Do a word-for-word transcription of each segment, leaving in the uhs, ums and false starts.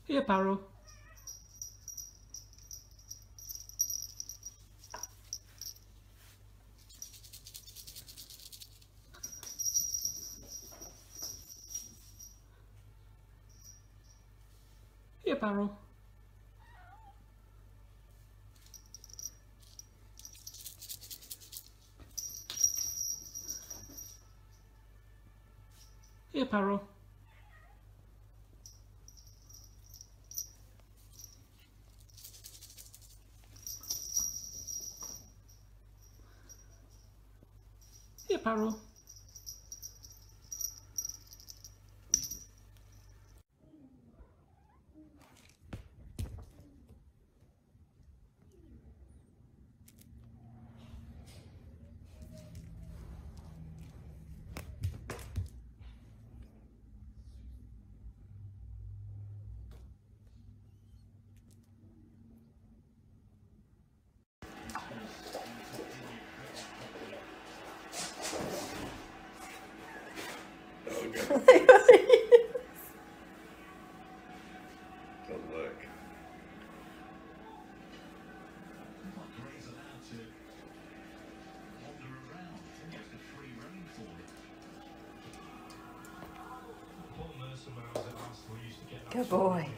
Here, Paro. Here, Paro. Here, Paro. Here, Paro. Good boy.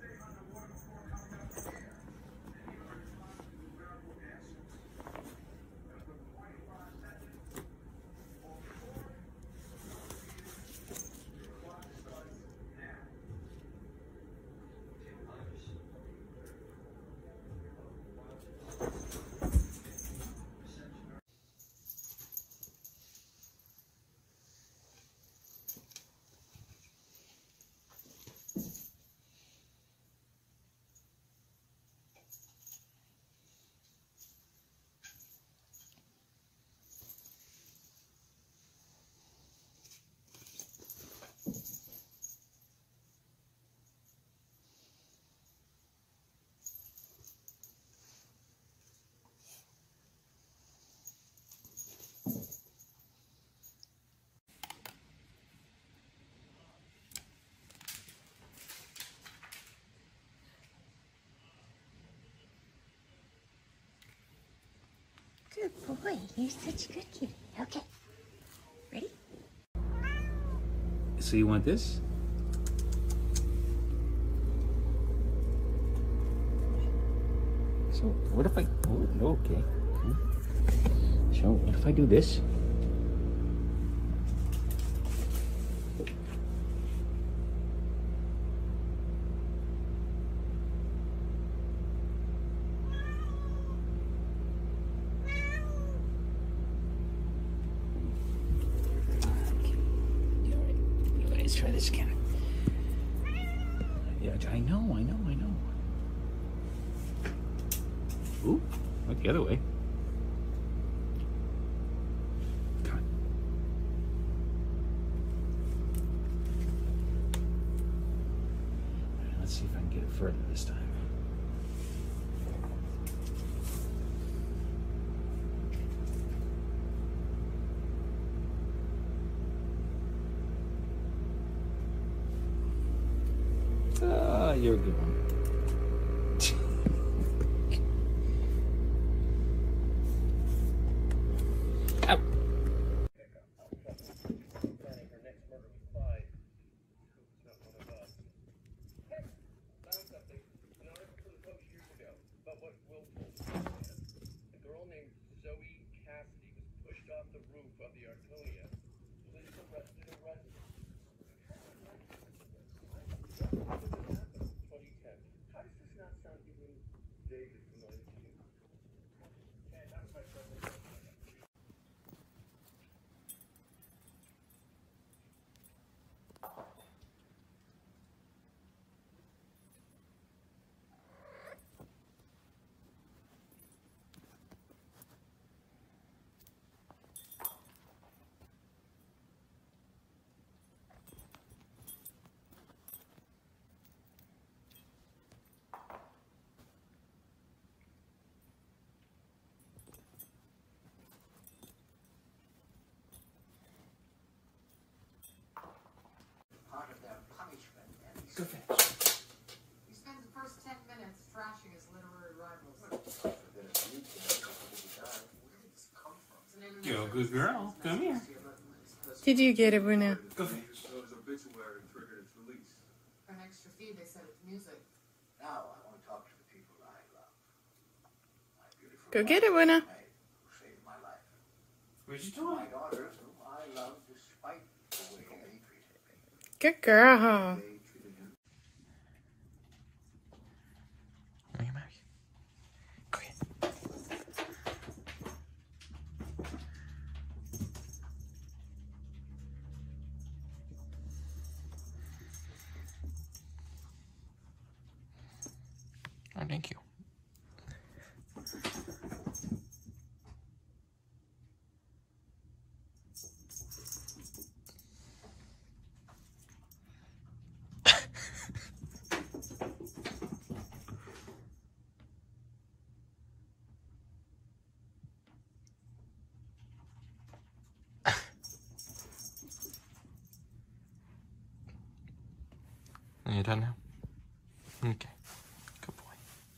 Good boy. You're such a good kitty. Okay. Ready? So you want this? So what if I, oh, no, okay. So what if I do this? Let's try this again. Yeah, I know, I know, I know. Ooh, went the other way. Come on. All right, let's see if I can get it further this time. Ah, you're a good one. Ow. Go fetch. good girl. Come here. Did you get it, Bruno? Go fetch. For an extra fee, they said it's music. Now I want to talk to the people I love. My beautiful Go get it, Bruno. who saved my life. Where'd you My do? daughters, whom I love despite the way they treated me. Good girl. They treated him. Bring him out here. Go ahead. Oh, thank you. Are you done now? Okay. Good boy.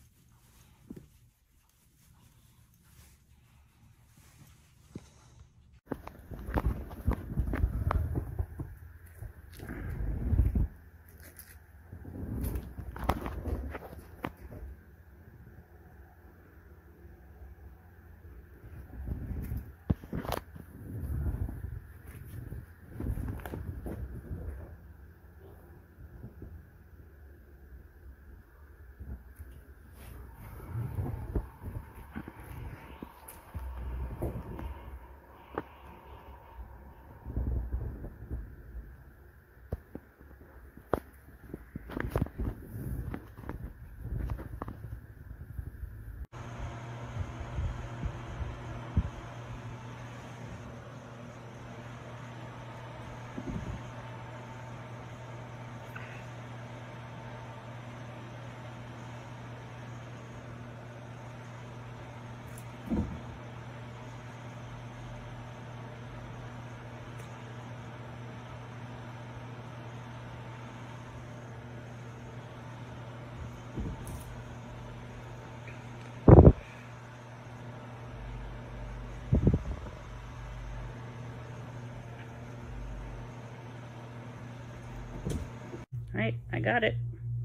Alright, I got it.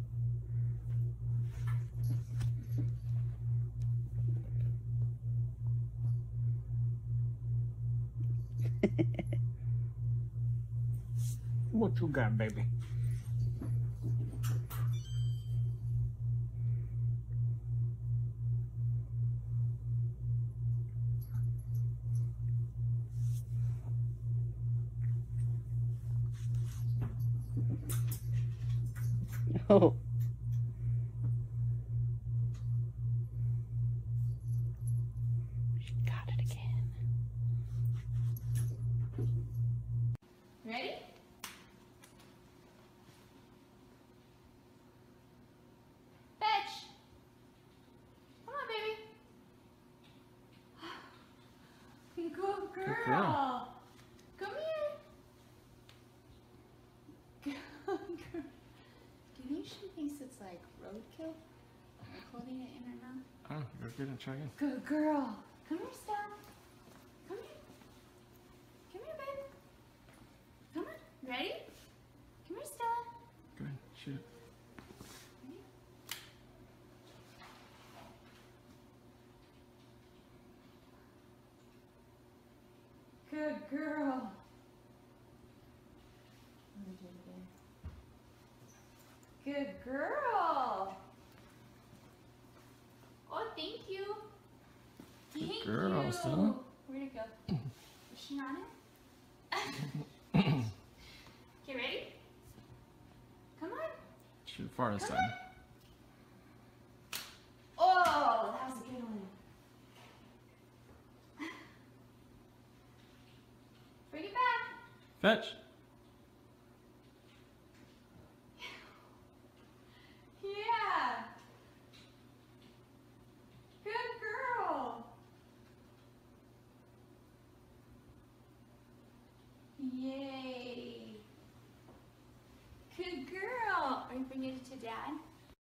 What you got, baby? Oh. She got it again. Ready? Fetch. Come on, baby. Good girl. Good girl. Come here. Good girl. Do you think she thinks it's like roadkill? Like holding it in her mouth? Oh, go get it, check in. Good girl. Come here, Stella. Come here. Come here, baby. Come on. Ready? Come here, Stella. Go ahead, shoot. Good girl. Let me do it again. Good girl. Oh, thank you. Thank girl, you. Stella. Where'd it go? Is she on it? Okay, ready? Come on. Shoot far this Come time. Oh, that was a good one. Bring it back. Fetch. Yeah. Good girl. Yay. Good girl. Are you bringing it to Dad?